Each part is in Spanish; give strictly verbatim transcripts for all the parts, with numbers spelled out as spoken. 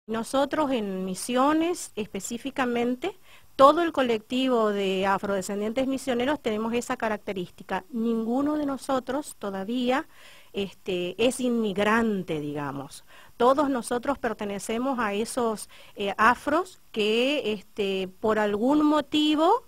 Nosotros en Misiones específicamente, todo el colectivo de afrodescendientes misioneros tenemos esa característica. Ninguno de nosotros todavía este, es inmigrante, digamos. Todos nosotros pertenecemos a esos eh, afros que este, por algún motivo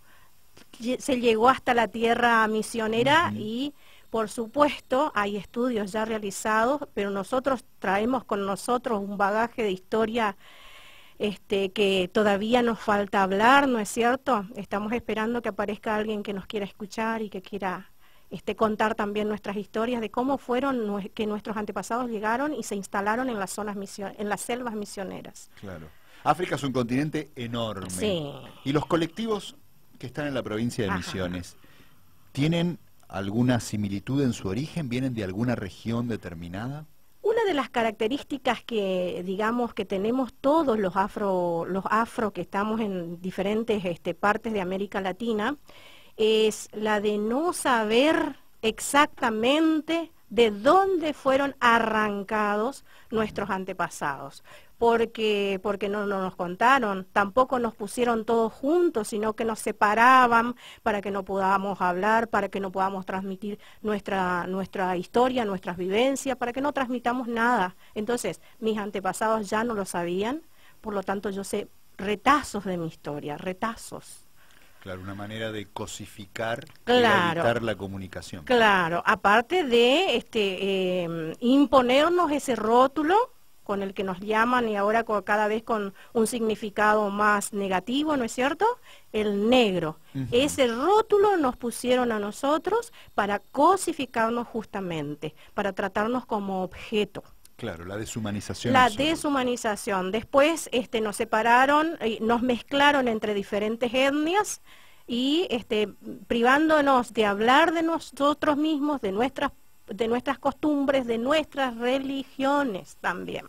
se llegó hasta la tierra misionera. Uh-huh. Y por supuesto hay estudios ya realizados, pero nosotros traemos con nosotros un bagaje de historia este, que todavía nos falta hablar, ¿no es cierto? Estamos esperando que aparezca alguien que nos quiera escuchar y que quiera este, contar también nuestras historias de cómo fueron que nuestros antepasados llegaron y se instalaron en las zonas mision en las selvas misioneras. Claro. África es un continente enorme. Sí. Y los colectivos que están en la provincia de Misiones, ajá, ¿tienen alguna similitud en su origen? ¿Vienen de alguna región determinada? Una de las características que, digamos, que tenemos todos los afro, los afro que estamos en diferentes este, partes de América Latina, es la de no saber exactamente de dónde fueron arrancados nuestros antepasados. Porque, porque no, no nos contaron, tampoco nos pusieron todos juntos, sino que nos separaban para que no podamos hablar, para que no podamos transmitir nuestra, nuestra historia, nuestras vivencias, para que no transmitamos nada. Entonces, mis antepasados ya no lo sabían, por lo tanto yo sé retazos de mi historia, retazos. Claro, una manera de cosificar, claro, y evitar la comunicación. Claro, aparte de este, eh, imponernos ese rótulo con el que nos llaman y ahora cada vez con un significado más negativo, ¿no es cierto? El negro. Uh-huh. Ese rótulo nos pusieron a nosotros para cosificarnos justamente, para tratarnos como objeto. Claro, la deshumanización. La absoluta. deshumanización. Después este, nos separaron, nos mezclaron entre diferentes etnias y este, privándonos de hablar de nosotros mismos, de nuestras, de nuestras costumbres, de nuestras religiones también.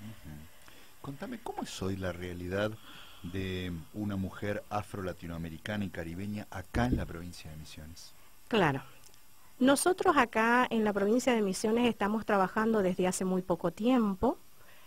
Contame, ¿cómo es hoy la realidad de una mujer afro-latinoamericana y caribeña acá en la provincia de Misiones? Claro. Nosotros acá en la provincia de Misiones estamos trabajando desde hace muy poco tiempo.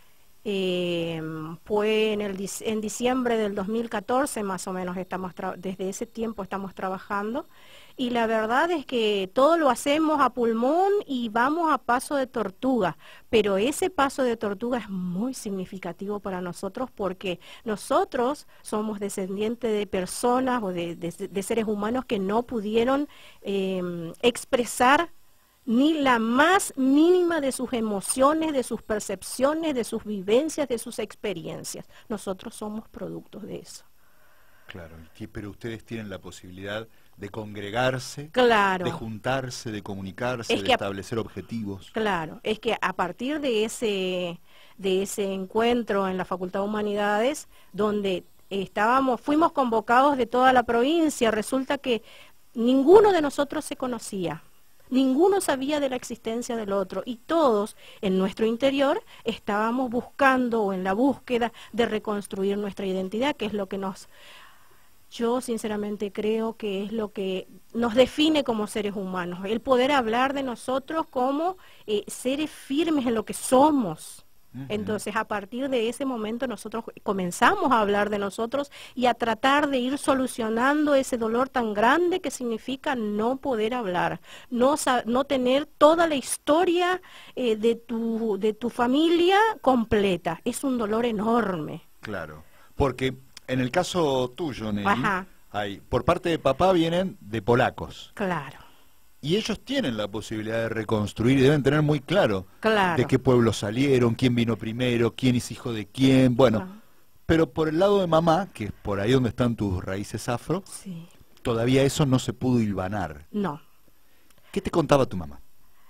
Eh, fue en, el, en diciembre del dos mil catorce más o menos, estamos desde ese tiempo estamos trabajando. Y la verdad es que todo lo hacemos a pulmón y vamos a paso de tortuga, pero ese paso de tortuga es muy significativo para nosotros porque nosotros somos descendientes de personas o de, de, de seres humanos que no pudieron eh, expresar ni la más mínima de sus emociones, de sus percepciones, de sus vivencias, de sus experiencias. Nosotros somos productos de eso. Claro, pero ustedes tienen la posibilidad de congregarse, claro, de juntarse, de comunicarse, es de que establecer a, objetivos. Claro, es que a partir de ese, de ese encuentro en la Facultad de Humanidades, donde estábamos, fuimos convocados de toda la provincia, resulta que ninguno de nosotros se conocía. Ninguno sabía de la existencia del otro y todos en nuestro interior estábamos buscando o en la búsqueda de reconstruir nuestra identidad, que es lo que nos, yo sinceramente creo que es lo que nos define como seres humanos, el poder hablar de nosotros como eh, seres firmes en lo que somos. Uh-huh. Entonces, a partir de ese momento nosotros comenzamos a hablar de nosotros y a tratar de ir solucionando ese dolor tan grande que significa no poder hablar, no, no tener toda la historia eh, de, tu, de tu familia completa. Es un dolor enorme. Claro, porque en el caso tuyo, Nelly, hay, por parte de papá vienen de polacos. Claro. Y ellos tienen la posibilidad de reconstruir y deben tener muy claro, claro. de qué pueblo salieron, quién vino primero, quién es hijo de quién, bueno. Claro. Pero por el lado de mamá, que es por ahí donde están tus raíces afro, sí, todavía eso no se pudo hilvanar. No. ¿Qué te contaba tu mamá?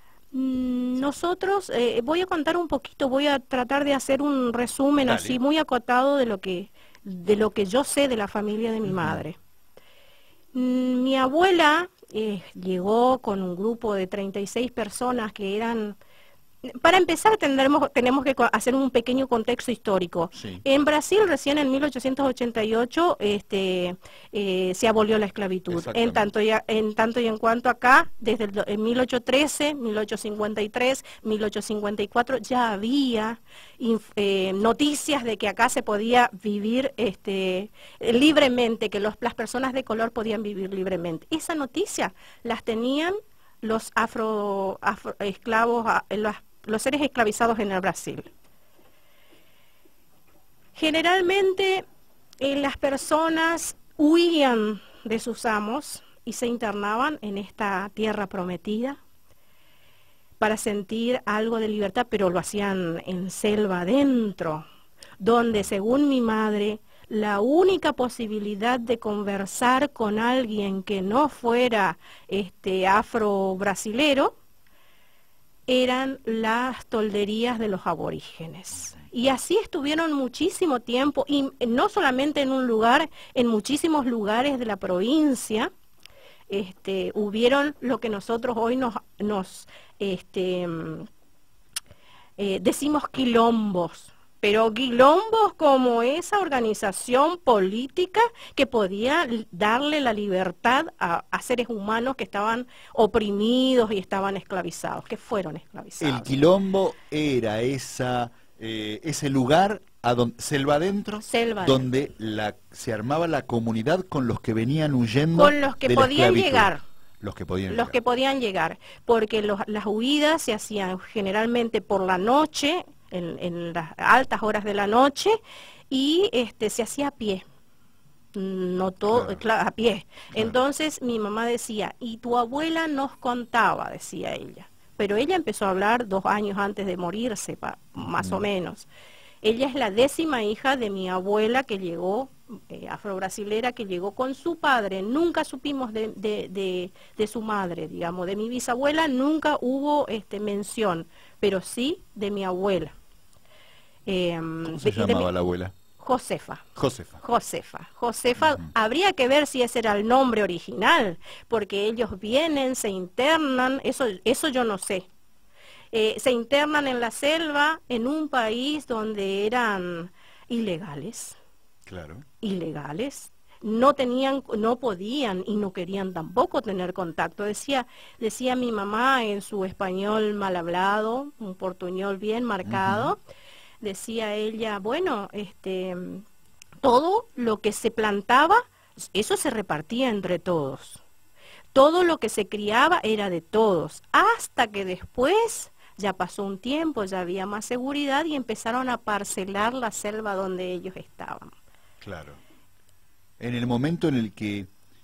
Nosotros, eh, voy a contar un poquito, voy a tratar de hacer un resumen Dale. así muy acotado de lo que, de lo que yo sé de la familia de mi uh-huh. madre. Mm, mi abuela... Eh, llegó con un grupo de treinta y seis personas que eran Para empezar, tendremos, tenemos que hacer un pequeño contexto histórico. Sí. En Brasil, recién en mil ochocientos ochenta y ocho, este, eh, se abolió la esclavitud. En tanto, y, en tanto y en cuanto acá, desde el, en mil ochocientos trece, mil ochocientos cincuenta y tres, mil ochocientos cincuenta y cuatro, ya había inf, eh, noticias de que acá se podía vivir este, libremente, que los, las personas de color podían vivir libremente. Esa noticia las tenían los afro, afro esclavos, los los seres esclavizados en el Brasil. Generalmente eh, las personas huían de sus amos y se internaban en esta tierra prometida para sentir algo de libertad, pero lo hacían en selva adentro, donde según mi madre, la única posibilidad de conversar con alguien que no fuera este afro-brasilero eran las tolderías de los aborígenes. Y así estuvieron muchísimo tiempo, y no solamente en un lugar, en muchísimos lugares de la provincia, este, hubieron lo que nosotros hoy nos, nos este, eh, decimos quilombos, pero quilombos como esa organización política que podía darle la libertad a, a seres humanos que estaban oprimidos y estaban esclavizados, que fueron esclavizados. El quilombo era esa, eh, ese lugar, a donde, selva adentro, selva donde adentro. La, se armaba la comunidad con los que venían huyendo con los que de podían la llegar. Los que podían los llegar. que podían llegar, porque los, las huidas se hacían generalmente por la noche, En, en las altas horas de la noche, y este se hacía a pie, no todo, claro. Claro, a pie. Claro. Entonces mi mamá decía, y tu abuela nos contaba, decía ella, pero ella empezó a hablar dos años antes de morirse, pa, más mm. o menos. Ella es la décima hija de mi abuela que llegó, eh, afrobrasilera, que llegó con su padre. Nunca supimos de, de, de, de su madre, digamos, de mi bisabuela nunca hubo este, mención, pero sí de mi abuela. Eh, ¿Cómo se llamaba mi, la abuela? Josefa. Josefa. Josefa. Josefa, uh-huh. Habría que ver si ese era el nombre original, porque ellos vienen, se internan, eso, eso yo no sé. Eh, se internan en la selva, en un país donde eran ilegales. Claro. Ilegales. No tenían, no podían y no querían tampoco tener contacto. Decía, decía mi mamá en su español mal hablado, un portuñol bien marcado, uh-huh. Decía ella, bueno, este, todo lo que se plantaba, eso se repartía entre todos. Todo lo que se criaba era de todos, hasta que después ya pasó un tiempo, ya había más seguridad y empezaron a parcelar la selva donde ellos estaban. Claro. En el momento en el que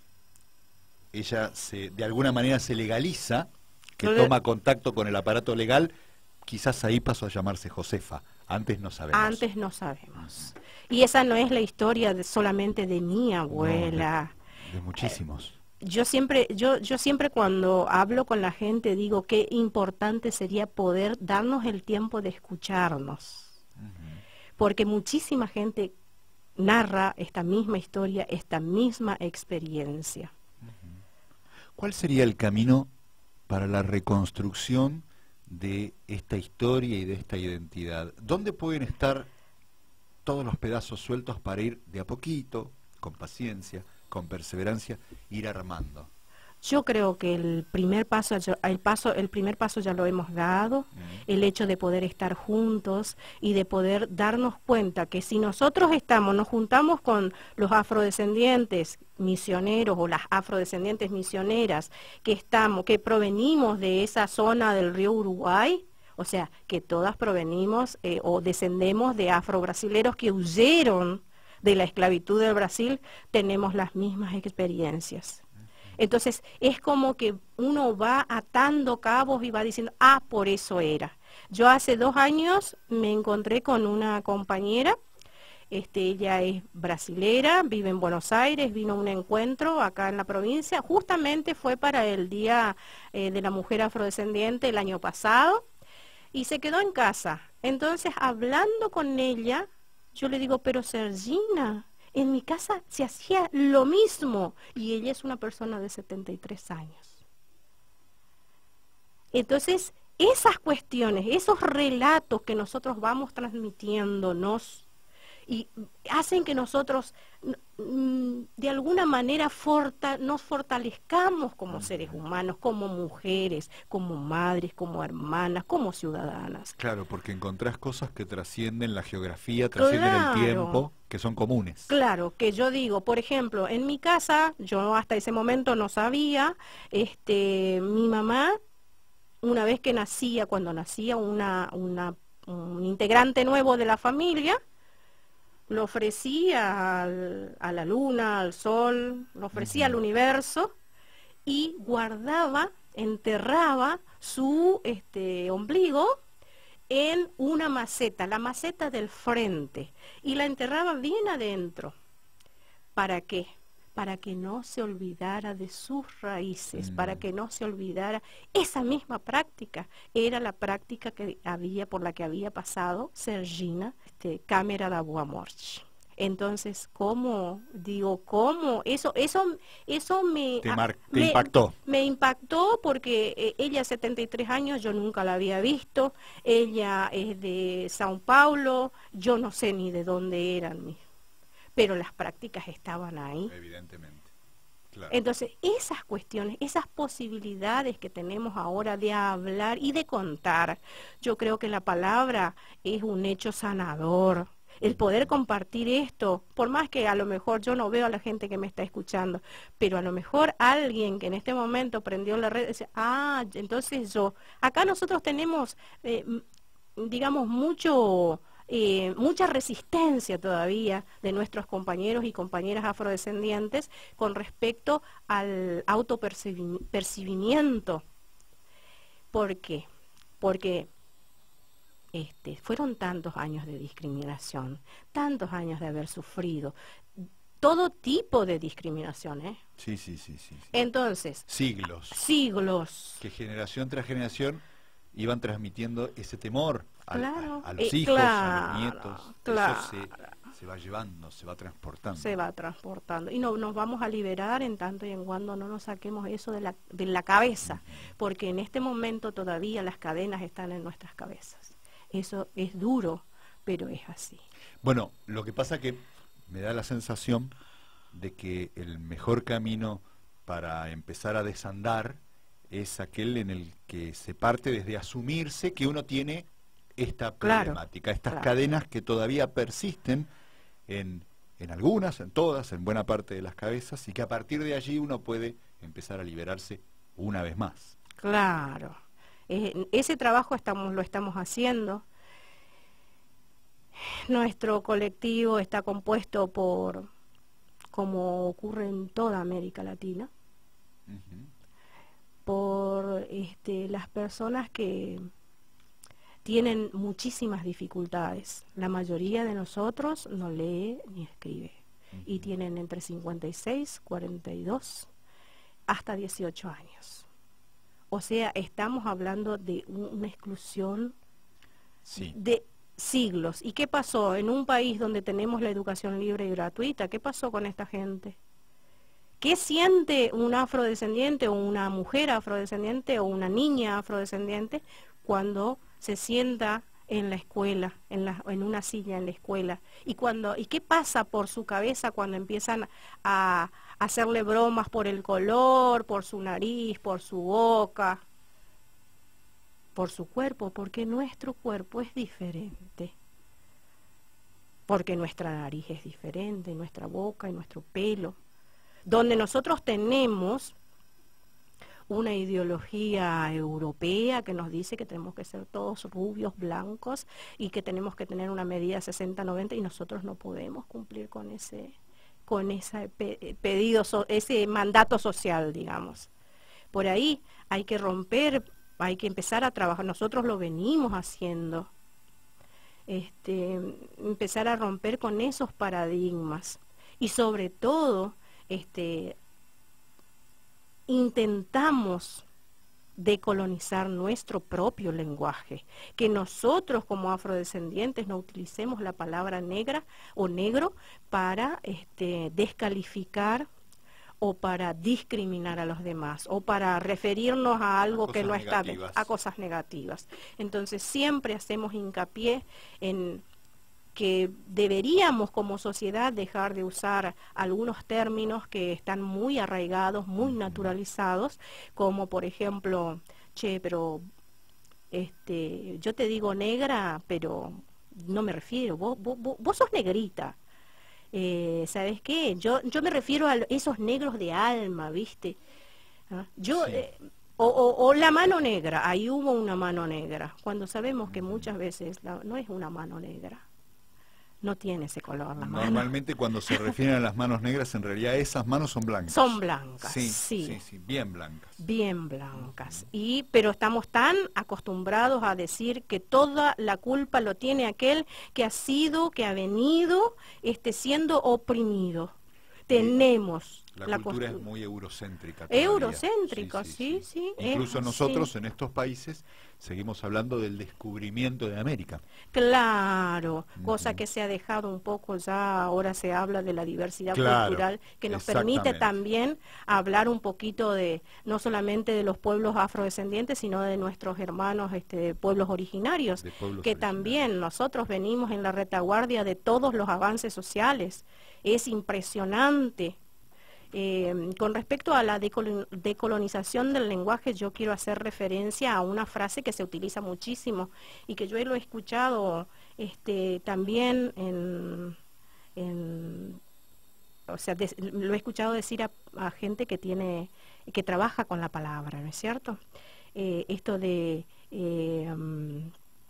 ella se, de alguna manera se legaliza, que Pero, toma contacto con el aparato legal, quizás ahí pasó a llamarse Josefa. Antes no sabemos. Antes no sabemos. Y esa no es la historia de, solamente de mi abuela. No, de, de muchísimos. Eh, yo siempre, yo, yo siempre cuando hablo con la gente digo qué importante sería poder darnos el tiempo de escucharnos. Uh-huh. Porque muchísima gente narra esta misma historia, esta misma experiencia. Uh-huh. ¿Cuál sería el camino para la reconstrucción de esta historia y de esta identidad? ¿Dónde pueden estar todos los pedazos sueltos para ir de a poquito, con paciencia, con perseverancia, ir armando? Yo creo que el primer paso, el paso, el primer paso ya lo hemos dado, uh-huh. El hecho de poder estar juntos y de poder darnos cuenta que si nosotros estamos, nos juntamos con los afrodescendientes misioneros o las afrodescendientes misioneras que estamos, que provenimos de esa zona del río Uruguay, o sea, que todas provenimos eh, o descendemos de afrobrasileros que huyeron de la esclavitud del Brasil, tenemos las mismas experiencias. Entonces, es como que uno va atando cabos y va diciendo, ah, por eso era. Yo hace dos años me encontré con una compañera, este, ella es brasilera, vive en Buenos Aires, vino a un encuentro acá en la provincia, justamente fue para el Día eh, de la Mujer Afrodescendiente el año pasado, y se quedó en casa. Entonces, hablando con ella, yo le digo, pero Sergina, en mi casa se hacía lo mismo, y ella es una persona de setenta y tres años. Entonces, esas cuestiones, esos relatos que nosotros vamos transmitiéndonos y hacen que nosotros mm, de alguna manera forta, nos fortalezcamos como seres humanos, como mujeres, como madres, como hermanas, como ciudadanas. Claro, porque encontrás cosas que trascienden la geografía, trascienden Claro. el tiempo, que son comunes. Claro, que yo digo, por ejemplo, en mi casa, yo hasta ese momento no sabía, este, mi mamá, una vez que nacía, cuando nacía una, una, un integrante nuevo de la familia, lo ofrecía al, a la luna, al sol, lo ofrecía Uh-huh. al universo y guardaba, enterraba su este, ombligo en una maceta, la maceta del frente, y la enterraba bien adentro. ¿Para qué? Para que no se olvidara de sus raíces, Mm. para que no se olvidara esa misma práctica. Era la práctica que había, por la que había pasado Sergina, este, Cámara da Boa Morte. Entonces, ¿cómo? Digo, ¿cómo? Eso, eso, eso me, Te, ah, mar- te me, impactó. me impactó porque eh, ella, setenta y tres años, yo nunca la había visto. Ella es de São Paulo, yo no sé ni de dónde eran mis, pero las prácticas estaban ahí. Evidentemente. Claro. Entonces, esas cuestiones, esas posibilidades que tenemos ahora de hablar y de contar, yo creo que la palabra es un hecho sanador. El poder compartir esto, por más que a lo mejor yo no veo a la gente que me está escuchando, pero a lo mejor alguien que en este momento prendió la red dice, ah, entonces yo, acá nosotros tenemos, eh, digamos, mucho... Eh, mucha resistencia todavía de nuestros compañeros y compañeras afrodescendientes con respecto al autopercibimiento. ¿Por qué? Porque este, fueron tantos años de discriminación, tantos años de haber sufrido todo tipo de discriminación, ¿eh? Sí, sí, sí, sí, sí. Entonces, Siglos. siglos. Que generación tras generación iban transmitiendo ese temor a, Claro, a, a los eh, hijos, claro, a los nietos. claro. Eso se, se va llevando, se va transportando. Se va transportando. Y no nos vamos a liberar en tanto y en cuando no nos saquemos eso de la, de la cabeza, porque en este momento todavía las cadenas están en nuestras cabezas. Eso es duro, pero es así. Bueno, lo que pasa que me da la sensación de que el mejor camino para empezar a desandar es aquel en el que se parte desde asumirse que uno tiene esta Claro, problemática, estas claro. cadenas que todavía persisten en, en algunas, en todas, en buena parte de las cabezas, y que a partir de allí uno puede empezar a liberarse una vez más. Claro. Eh, ese trabajo estamos, lo estamos haciendo. Nuestro colectivo está compuesto por, como ocurre en toda América Latina, Uh-huh. por este, las personas que tienen muchísimas dificultades. La mayoría de nosotros no lee ni escribe. Uh-huh. Y tienen entre cincuenta y seis, cuarenta y dos, hasta dieciocho años. O sea, estamos hablando de una exclusión Sí. de siglos. ¿Y qué pasó? En un país donde tenemos la educación libre y gratuita, ¿qué pasó con esta gente? ¿Qué siente un afrodescendiente o una mujer afrodescendiente o una niña afrodescendiente cuando se sienta en la escuela, en, la, en una silla en la escuela? ¿Y, cuando, ¿Y qué pasa por su cabeza cuando empiezan a hacerle bromas por el color, por su nariz, por su boca, por su cuerpo? Porque nuestro cuerpo es diferente. Porque nuestra nariz es diferente, nuestra boca y nuestro pelo. Donde nosotros tenemos una ideología europea que nos dice que tenemos que ser todos rubios, blancos, y que tenemos que tener una medida sesenta noventa, y nosotros no podemos cumplir con ese, con ese pe pedido, so ese mandato social, digamos. Por ahí hay que romper, hay que empezar a trabajar, nosotros lo venimos haciendo, este, empezar a romper con esos paradigmas, y sobre todo, este, intentamos decolonizar nuestro propio lenguaje, que nosotros como afrodescendientes no utilicemos la palabra negra o negro para este, descalificar o para discriminar a los demás, o para referirnos a algo que no está bien, a cosas negativas. Entonces siempre hacemos hincapié en que deberíamos como sociedad dejar de usar algunos términos que están muy arraigados, muy naturalizados, como por ejemplo, che, pero este, yo te digo negra, pero no me refiero, vos, vos, vos sos negrita. Eh, ¿Sabes qué? Yo, yo me refiero a esos negros de alma, ¿viste? ¿Ah? Yo... Sí. Eh, O, o, o la mano negra, ahí hubo una mano negra, cuando sabemos que muchas veces la, no es una mano negra, no tiene ese color la mano. Normalmente cuando se refieren a las manos negras, en realidad esas manos son blancas. Son blancas, sí. Sí, sí, sí, bien blancas. Bien blancas. Y, pero estamos tan acostumbrados a decir que toda la culpa lo tiene aquel que ha sido, que ha venido este, siendo oprimido. Tenemos... La, la cultura es muy eurocéntrica. Todavía. Eurocéntrica, sí, sí. sí, sí. Incluso nosotros sí. En estos países seguimos hablando del descubrimiento de América. Claro, uh-huh. Cosa que se ha dejado un poco ya, ahora se habla de la diversidad claro, cultural, que nos permite también hablar un poquito de, no solamente de los pueblos afrodescendientes, sino de nuestros hermanos este, pueblos originarios, pueblos que originarios. También nosotros venimos en la retaguardia de todos los avances sociales. Es impresionante. Eh, con respecto a la decolon decolonización del lenguaje, yo quiero hacer referencia a una frase que se utiliza muchísimo y que yo lo he escuchado este, también en, en o sea, de, lo he escuchado decir a, a gente que tiene, que trabaja con la palabra, ¿no es cierto? Eh, esto de eh, um,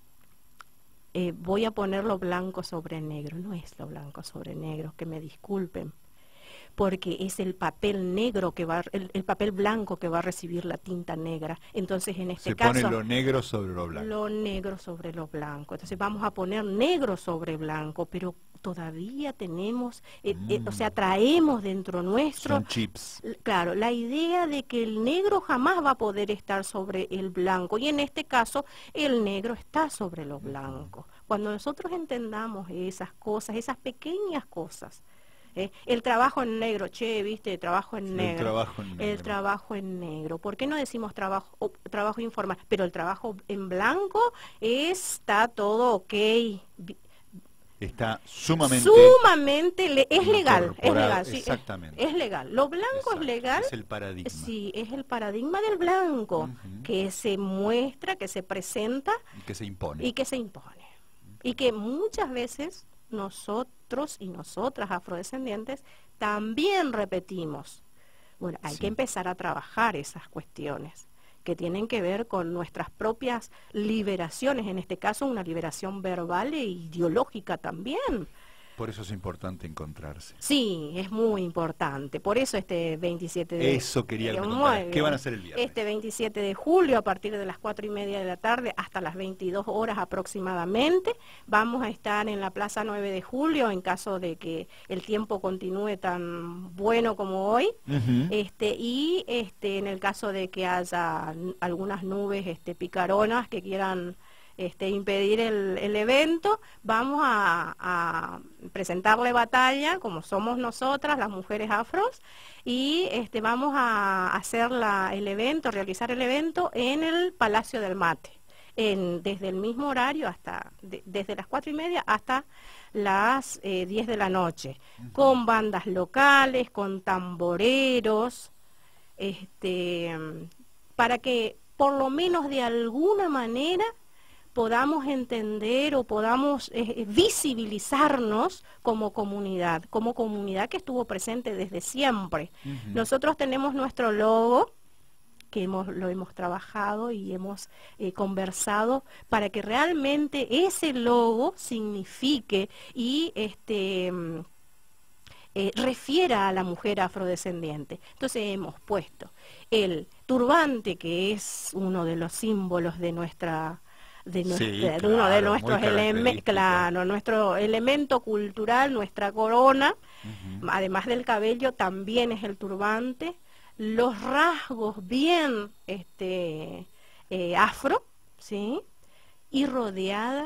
eh, voy a poner lo blanco sobre negro, no es lo blanco sobre negro, que me disculpen, porque es el papel negro que va, el, el papel blanco que va a recibir la tinta negra. Entonces, en este Se caso... Se pone lo negro sobre lo blanco. Lo negro sobre lo blanco. Entonces, vamos a poner negro sobre blanco, pero todavía tenemos, eh, mm. eh, o sea, traemos dentro nuestro... Son chips. Claro, la idea de que el negro jamás va a poder estar sobre el blanco, y en este caso, el negro está sobre lo blanco. Cuando nosotros entendamos esas cosas, esas pequeñas cosas, Eh, el trabajo en negro, che, viste, trabajo en negro. El trabajo en negro. El trabajo en negro. ¿Por qué no decimos trabajo, oh, trabajo informal? Pero el trabajo en blanco está todo ok. Está sumamente... Sumamente, le, es legal, es legal. Sí, exactamente. Es, es legal. Lo blanco Exacto. Es legal. Es el paradigma. Sí, es el paradigma del blanco, uh-huh. que se muestra, que se presenta. Y que se impone. Y que se impone. Uh-huh. Y que muchas veces... nosotros y nosotras afrodescendientes también repetimos. Bueno, hay sí. que empezar a trabajar esas cuestiones que tienen que ver con nuestras propias liberaciones, en este caso una liberación verbal e ideológica también. Por eso es importante encontrarse. Sí, es muy importante. Por eso este veintisiete de... Eso quería preguntar. ¿Qué van a hacer el viernes? Este veintisiete de julio, a partir de las cuatro y media de la tarde hasta las veintidós horas aproximadamente, vamos a estar en la Plaza nueve de julio, en caso de que el tiempo continúe tan bueno como hoy. Uh-huh. este Y este en el caso de que haya algunas nubes este, picaronas que quieran... Este, impedir el, el evento, vamos a, a presentarle batalla, como somos nosotras, las mujeres afros, y este, vamos a hacer la, el evento, realizar el evento en el Palacio del Mate, en, desde el mismo horario, hasta de, desde las cuatro y media hasta las eh, diez de la noche, uh-huh. con bandas locales, con tamboreros, este, para que por lo menos de alguna manera podamos entender o podamos eh, visibilizarnos como comunidad, como comunidad que estuvo presente desde siempre. Uh-huh. Nosotros tenemos nuestro logo, que hemos, lo hemos trabajado y hemos eh, conversado para que realmente ese logo signifique y este eh, refiera a la mujer afrodescendiente. Entonces hemos puesto el turbante, que es uno de los símbolos de nuestra de, nuestra, sí, claro, de uno de nuestros elementos, claro, nuestro elemento cultural, nuestra corona, uh-huh. además del cabello también es el turbante, los rasgos bien este eh, afro, ¿sí? Y rodeada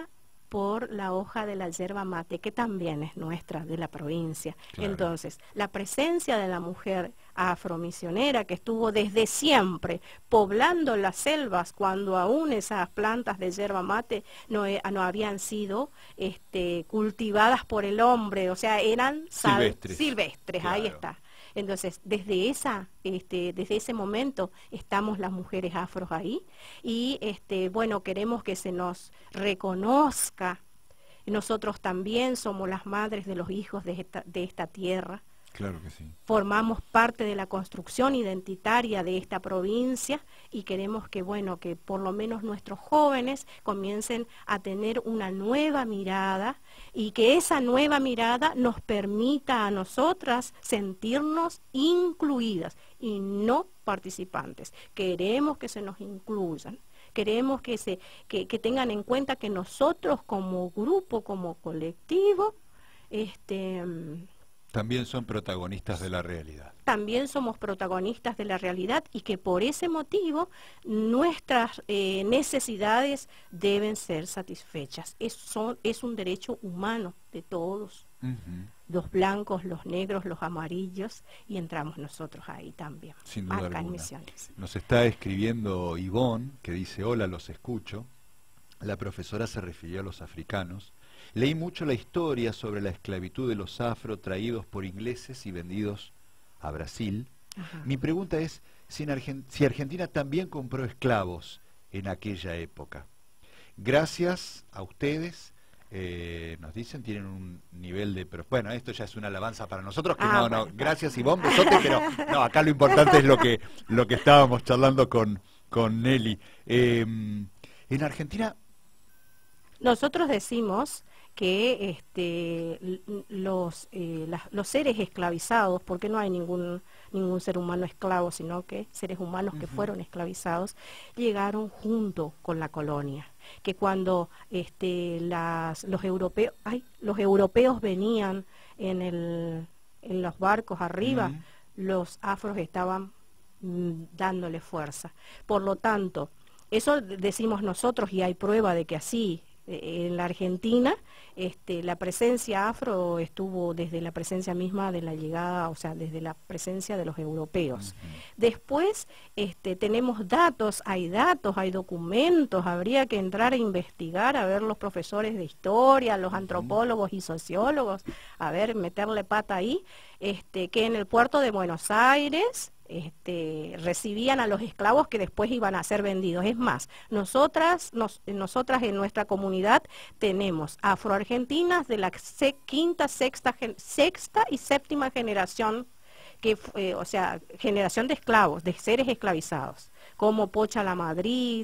por la hoja de la yerba mate, que también es nuestra, de la provincia. Claro. Entonces, la presencia de la mujer afromisionera que estuvo desde siempre poblando las selvas cuando aún esas plantas de yerba mate no, no habían sido este, cultivadas por el hombre, o sea, eran silvestres, silvestres claro. Ahí está. Entonces, desde esa, este, desde ese momento estamos las mujeres afros ahí y este, bueno, queremos que se nos reconozca. Nosotros también somos las madres de los hijos de esta, de esta tierra. Claro que sí. Formamos parte de la construcción identitaria de esta provincia y queremos que, bueno, que por lo menos nuestros jóvenes comiencen a tener una nueva mirada y que esa nueva mirada nos permita a nosotras sentirnos incluidas y no participantes. Queremos que se nos incluyan. Queremos que, se, que, que tengan en cuenta que nosotros como grupo, como colectivo, este... también son protagonistas de la realidad. También somos protagonistas de la realidad y que por ese motivo nuestras eh, necesidades deben ser satisfechas. Es, son, es un derecho humano de todos, uh-huh. Los blancos, los negros, los amarillos, y entramos nosotros ahí también, sin duda acá alguna. En Misiones. Nos está escribiendo Ivonne, que dice, hola, los escucho. La profesora se refirió a los africanos. Leí mucho la historia sobre la esclavitud de los afro traídos por ingleses y vendidos a Brasil. Ajá. Mi pregunta es si, en Argent si Argentina también compró esclavos en aquella época. Gracias a ustedes, eh, nos dicen, tienen un nivel de... Pero, bueno, esto ya es una alabanza para nosotros, que ah, no, bueno. no, gracias Ivonne, besote, pero no, acá lo importante es lo que, lo que estábamos charlando con, con Nelly. Eh, en Argentina... Nosotros decimos que este, los, eh, la, los seres esclavizados, porque no hay ningún, ningún ser humano esclavo, sino que seres humanos uh-huh. que fueron esclavizados, llegaron junto con la colonia. Que cuando este, las, los, europeos, ay, los europeos venían en, el, en los barcos arriba, uh-huh. los afros estaban mm, dándole fuerza. Por lo tanto, eso decimos nosotros y hay prueba de que así. En la Argentina, este, la presencia afro estuvo desde la presencia misma de la llegada, o sea, desde la presencia de los europeos. Uh-huh. Después este, tenemos datos, hay datos, hay documentos, habría que entrar a investigar, a ver los profesores de historia, los antropólogos y sociólogos, a ver, meterle pata ahí, este, que en el puerto de Buenos Aires... Este, recibían a los esclavos que después iban a ser vendidos. Es más, nosotras, nos, nosotras en nuestra comunidad tenemos afroargentinas de la se, quinta, sexta, sexta y séptima generación, que, eh, o sea, generación de esclavos, de seres esclavizados, como Pocha la Madrid,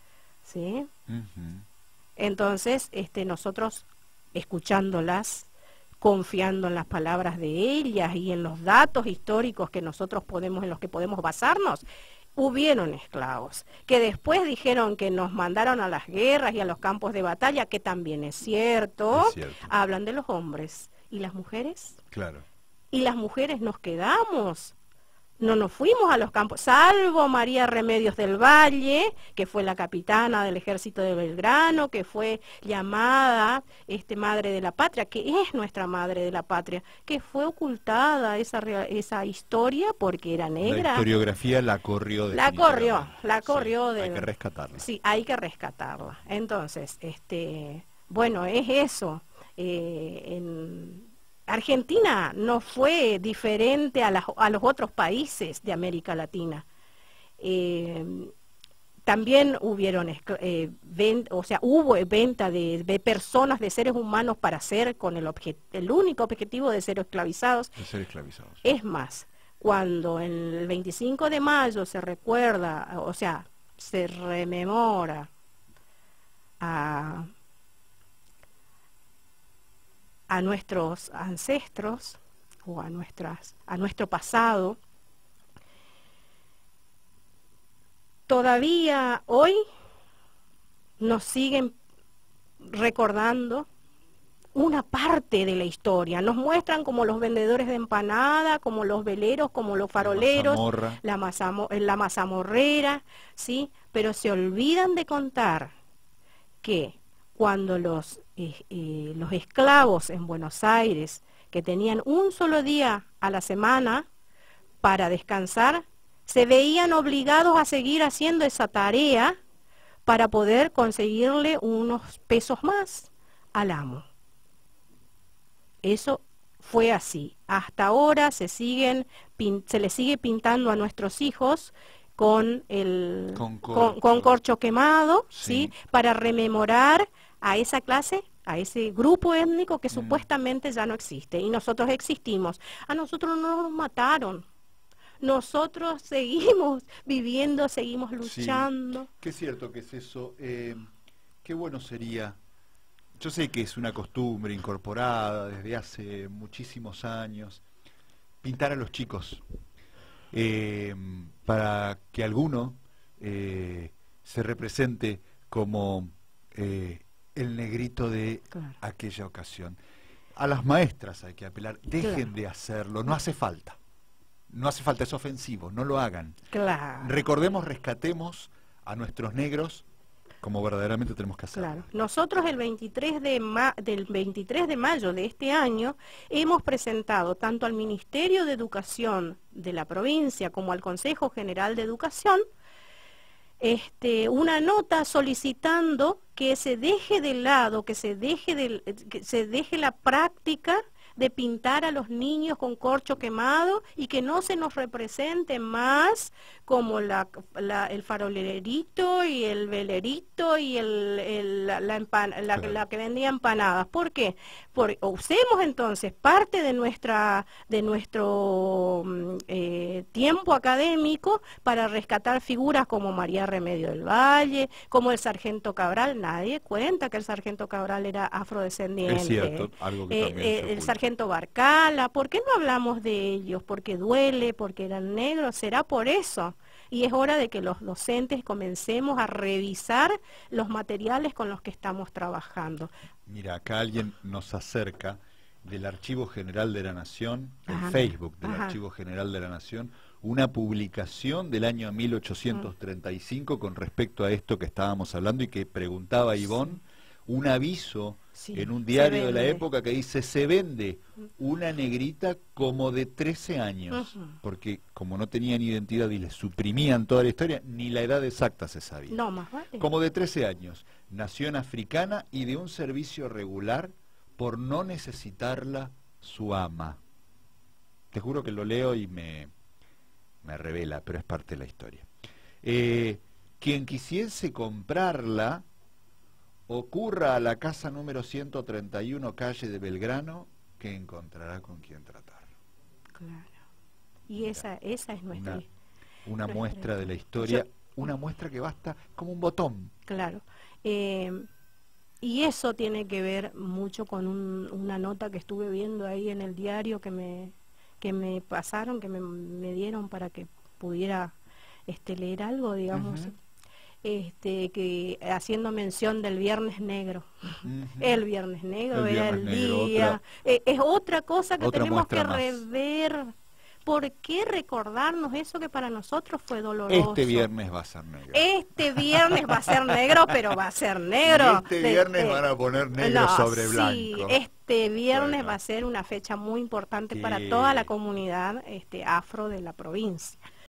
¿sí? Uh-huh. Entonces, este, nosotros escuchándolas, confiando en las palabras de ellas y en los datos históricos que nosotros podemos, en los que podemos basarnos, hubieron esclavos, que después dijeron que nos mandaron a las guerras y a los campos de batalla, que también es cierto, es cierto. Hablan de los hombres. ¿Y las mujeres? Claro. Y las mujeres nos quedamos. No nos fuimos a los campos, salvo María Remedios del Valle, que fue la capitana del ejército de Belgrano, que fue llamada este, Madre de la Patria, que es nuestra Madre de la Patria, que fue ocultada esa, esa historia porque era negra. La historiografía la corrió. La corrió, la corrió. Sí, de, hay que rescatarla. Sí, hay que rescatarla. Entonces, este, bueno, es eso. Eh, en... Argentina no fue diferente a, la, a los otros países de América Latina. Eh, también hubieron, eh, ven, o sea, hubo venta de, de personas, de seres humanos para ser con el, objet, el único objetivo de ser esclavizados. De ser esclavizados. Es más, cuando el veinticinco de mayo se recuerda, o sea, se rememora a... a nuestros ancestros o a nuestras a nuestro pasado, todavía hoy nos siguen recordando una parte de la historia, nos muestran como los vendedores de empanada, como los veleros, como los faroleros, la, mazamo, la mazamorrera, ¿sí? Pero se olvidan de contar que cuando los, eh, eh, los esclavos en Buenos Aires, que tenían un solo día a la semana para descansar, se veían obligados a seguir haciendo esa tarea para poder conseguirle unos pesos más al amo. Eso fue así. Hasta ahora se siguen se le sigue pintando a nuestros hijos con el con corcho, con, con corcho quemado, sí. ¿sí? Para rememorar a esa clase, a ese grupo étnico que mm. supuestamente ya no existe, y nosotros existimos. A nosotros no nos mataron. Nosotros seguimos viviendo, seguimos luchando. Sí, qué cierto que es eso. Eh, qué bueno sería. Yo sé que es una costumbre incorporada desde hace muchísimos años, pintar a los chicos, eh, para que alguno eh, se represente como eh, el negrito de claro. aquella ocasión. A las maestras hay que apelar, dejen claro. de hacerlo, no hace falta. No hace falta, es ofensivo, no lo hagan. Claro. Recordemos, rescatemos a nuestros negros como verdaderamente tenemos que hacerlo. Claro. Nosotros el veintitrés de ma del veintitrés de mayo de este año hemos presentado tanto al Ministerio de Educación de la provincia como al Consejo General de Educación este, una nota solicitando que se deje de lado, que se deje, de, que se deje la práctica de pintar a los niños con corcho quemado y que no se nos represente más como la, la, el farolerito y el velerito y el, el, la, la, empan la, la que vendía empanadas. ¿Por qué? Porque usemos entonces parte de nuestra de nuestro eh, tiempo académico para rescatar figuras como María Remedio del Valle, como el Sargento Cabral. Nadie cuenta que el Sargento Cabral era afrodescendiente. Es cierto, algo que eh, también eh, el Sargento Barcala. ¿Por qué no hablamos de ellos? Porque duele, porque eran negros, será por eso. Y es hora de que los docentes comencemos a revisar los materiales con los que estamos trabajando. Mira, acá alguien nos acerca del Archivo General de la Nación, el Ajá. Facebook del Ajá. Archivo General de la Nación, una publicación del año mil ochocientos treinta y cinco con respecto a esto que estábamos hablando y que preguntaba Ivonne, un aviso sí, en un diario de la época que dice, se vende una negrita como de trece años, uh-huh. porque como no tenían identidad y les suprimían toda la historia, ni la edad exacta se sabía. No, más vale. Como de trece años, nación africana y de un servicio regular por no necesitarla su ama. Te juro que lo leo y me, me revela, pero es parte de la historia. Eh, quien quisiese comprarla, ocurra a la casa número ciento treinta y uno, calle de Belgrano, que encontrará con quien tratar. Claro. Y esa, esa es nuestra... Una, una nuestra muestra de la historia, Yo, una muestra que basta como un botón. Claro. Eh, y eso tiene que ver mucho con un, una nota que estuve viendo ahí en el diario que me, que me pasaron, que me, me dieron para que pudiera este, leer algo, digamos. Uh-huh. Este, que haciendo mención del Viernes Negro. Uh-huh. El Viernes Negro el era viernes el negro, día. Otra, eh, es otra cosa que otra tenemos que más. rever. ¿Por qué recordarnos eso que para nosotros fue doloroso? Este viernes va a ser negro. Este viernes va a ser negro, pero va a ser negro. Y este viernes de, eh, van a poner negro no, sobre blanco. Sí, este viernes bueno. va a ser una fecha muy importante sí. para toda la comunidad este, afro de la provincia.